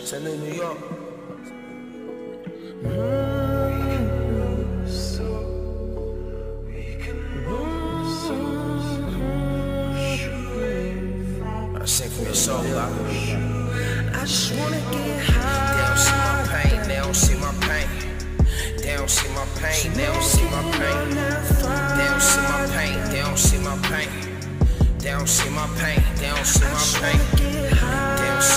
Send to New York. I sing from your soul, I just wanna get high. They don't see my pain, they don't see my pain. They don't see my pain, they don't see my pain. They don't see my pain, they don't see my pain. They don't see my pain, they don't see my pain. They don't